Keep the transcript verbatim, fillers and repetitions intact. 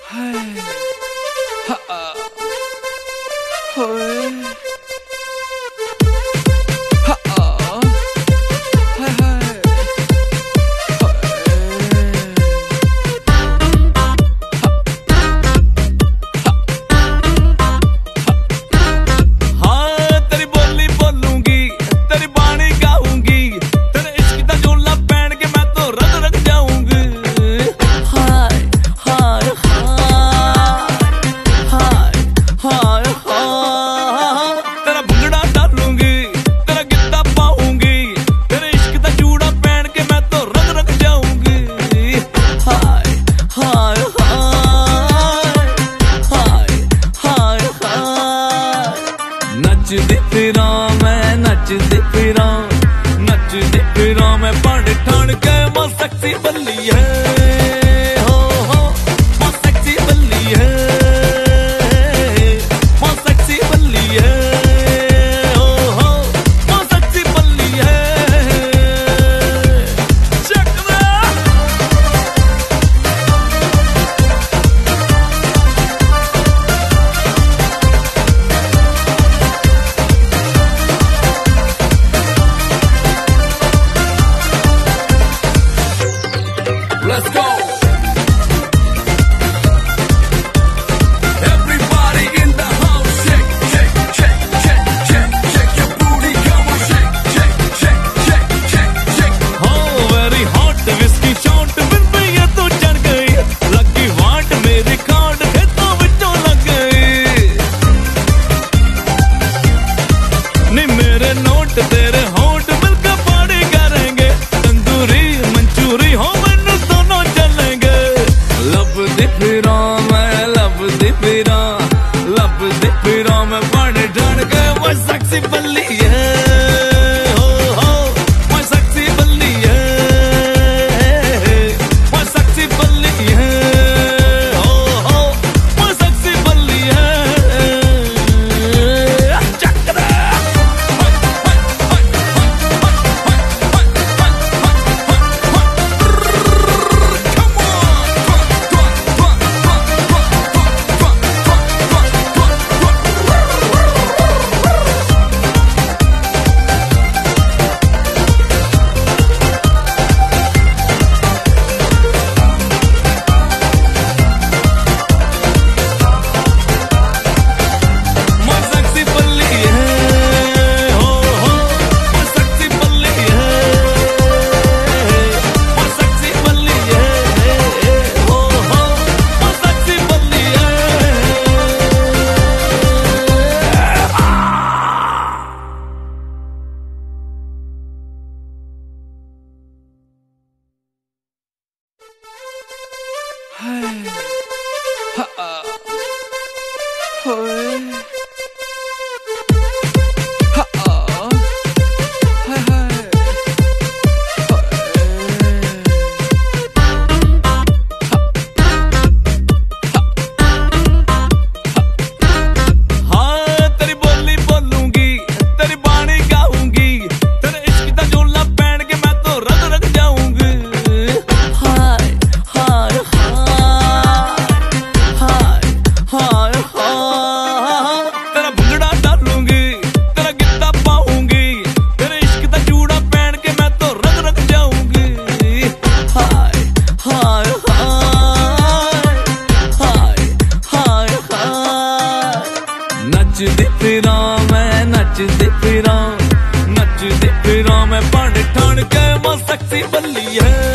हाय हा होए हा हाय हाय हाँ तेरी बोली बोलूंगी, तेरी बाणी गाऊंगी, तेरे इश्क दा झोला पहन के मैं तो रग रग जाऊंगी। हाय हाय हाय हाय हाय तेरा भंगड़ा डालूंगी, तेरा गिद्दा पाऊंगी, तेरे इश्क दा जूड़ा पहन के मैं तो रग रग जाऊंगी। हाय हाय हाय हाय हाय नचदी फिरां मैं नचदी फिरां नचदी फिरां मैं पाड़ ठाण के मां सेक्सी बल्ली है हो हो मां सेक्सी बल्ली है मां सेक्सी बल्ली है हो हो मां सेक्सी बल्ली है। चक दे Let's go. Everybody in the house, shake, shake, shake, shake, shake, shake your booty, come on, shake, shake, shake, shake, shake, shake. Oh, very hot whiskey shot, बिन पे ये तो चढ़ गई, lucky वाट मेरी खाट खेतों विचों लग गई। नी मेरे नोट तेरे होठ मिलकर पार्टी करेंगे, तंदूरी मंचूरी हो मैनू दोनों चलेंगे। लभदी फिरां मैं लभदी फिरां लभदी फिरां मैं पाड़ ठाण के मैं सेक्सी बल्ली है हो हो मैं सेक्सी बल्ली है मैं सेक्सी बल्ली है हो हो मैं सेक्सी बल्ली है। चक दे मैं सेक्सी बल्ली है हो हो मैं सेक्सी बल्ली है मैं सेक्सी बल्ली है हो हो मैं सेक्सी बल्ली है। हाय हा होए हा हाय हाय हाँ तेरी बोली बोलूंगी, तेरी बाणी गाऊंगी, तेरे इश्क दा झोला पहन के मैं तो रग रग जाऊंगी। हाय हाय हाय हाय हाय तेरा भंगड़ा डालूंगी, तेरा गिद्दा पाऊंगी, तेरे इश्क दा जूड़ा पहन के मैं तो रग रग जाऊंगी। हाय हाय हाय हाय हाय नचदी फिरां मैं नचदी फिरां नचदी फिरां मैं पाड़ ठाण के मां सेक्सी बल्ली है।